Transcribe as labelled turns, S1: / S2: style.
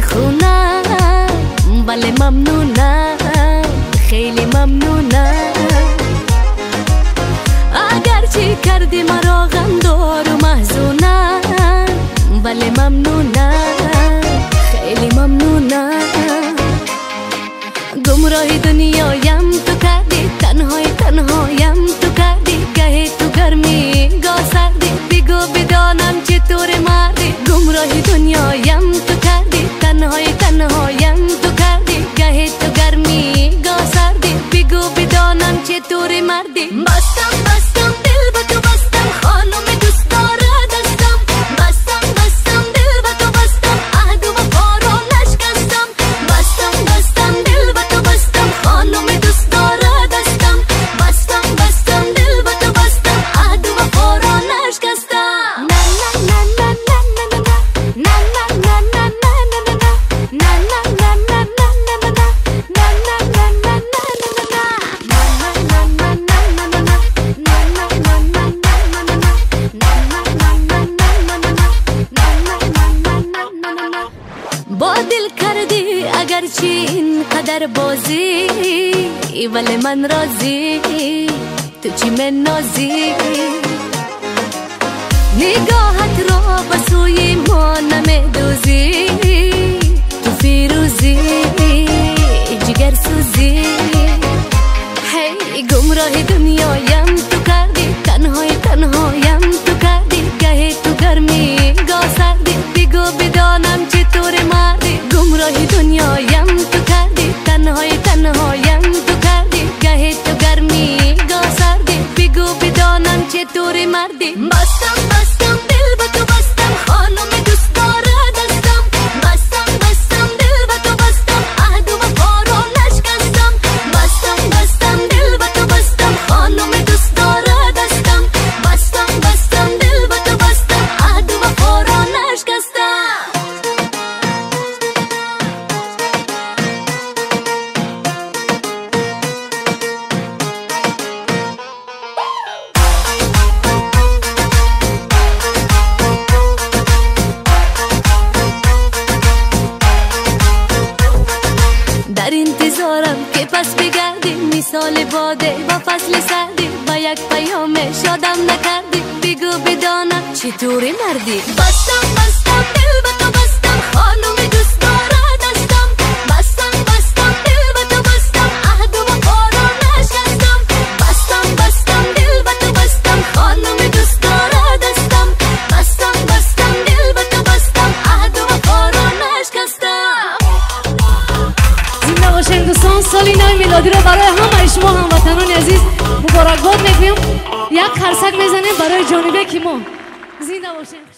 S1: خونم بله ممنونم خیلی ممنونم اگر چی کردی مرا غمدار و محزونم بله ممنونم خیلی ممنونم گمراهی دنیایم تو کردی تنهایم تو کردی گهی تو گرمی گاه سردی بگو بدانم چطور مردی گمراهی دنیایم تو کردی تنهایم تو کردی گهی تو گرمی گاه سردی بگو بدانم چطور مردی بستم دل با تو بستم خانم دوست داره دستم بستم دل با تو بستم عهد و وفا رو نشکستم بستم دل با تو بستم خانم دوست داره دستم بستم دل با تو بستم عهد و وفا رو نشکستم با دل کردی اگرچه این قدر بازی ولی من راضی تو چی من نازی نگاهت را به سوی ما نمیدوزی تو فیروزی جگر سوزی هی گمراه دنیایم تو کردی تنهایم تو کردی گهی تو گرمی گاه سردی بگو بدانم چطور مردی گمراهی دنیایم تو کردی تنهایم تو کردی گهی تو گرمی گاه سردی بگو بدانم چطور مردی بستم دل با تو بستم خانم دوست داره دستم بستم دل با تو بستم عهد و وفا رو نشکستم بستم دل با تو بستم خانم دوست داره دستم بستم دل با تو بستم عهد و وفا رو نشکستم در انتظارم که پس بگردی مثال باده و فصل سردی با یک پیام شادم نکردی بگو بدانم چطوری مردی بستم دل با تو بستم خانم دوست داره دستم بستم دل با تو بستم عهد و وفا رو نشکستم بستم دل با تو بستم خانم دوست داره دستم بستم دل با تو بستم عهد و وفا رو نشکستم
S2: دوستان سال نو میلادی رو برای همه شما هموطنان عزیز مبارکباد میگویم یک خرسک میزنیم برای جانبه کیما زنده باشین